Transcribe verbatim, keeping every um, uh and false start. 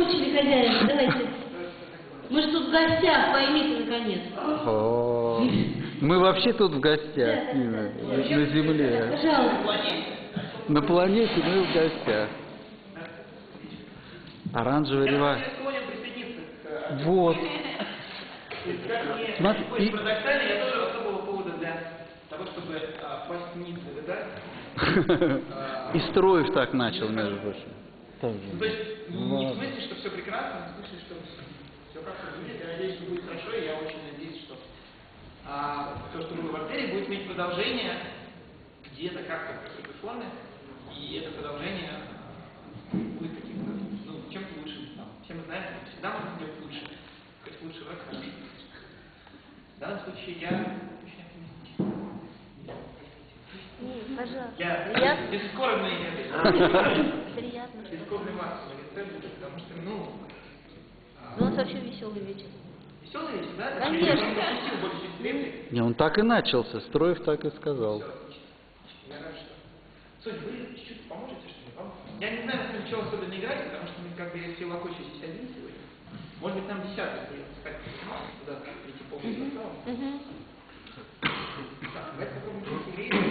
замучили хозяина, давайте. Мы же тут в гостях, поймите наконец. О, мы вообще тут в гостях, Нина, на Земле. Пожалуйста. На планете мы в гостях. Оранжевая революция. Вот. Смотри, и... Парадоксально, я тоже особого повода для того, чтобы пасть вниз, да? И Строев так начал, между прочим. Ну, то есть, не в смысле, что все прекрасно, в смысле, что все как-то будет. Я надеюсь, что будет хорошо, и я очень надеюсь, что а, то, что было в артерии, будет иметь продолжение где-то как-то в какой-то форме, и это продолжение будет каким-то, ну, чем-то лучше. Там, все мы знаем, что всегда можно сделать лучше. Хоть лучше, враг хорошо. В данном случае я очень оптимистичен. Пожалуйста. Я бескорбный Приятно. бескорбный Макс на лице будет, потому что, ну... Ну, у нас вообще веселый вечер. Веселый вечер, да? Конечно. Не, он так и начался, Строев так и сказал. Я рад, что... Суть, вы чуть-чуть поможете, что ли? Вам? Я не знаю, ничего особенно играть, потому что мы как бы все локочи здесь один сегодня. Может быть, нам десятый будет искать куда-то прийти полный состав. Так, давайте попробуем прийти время.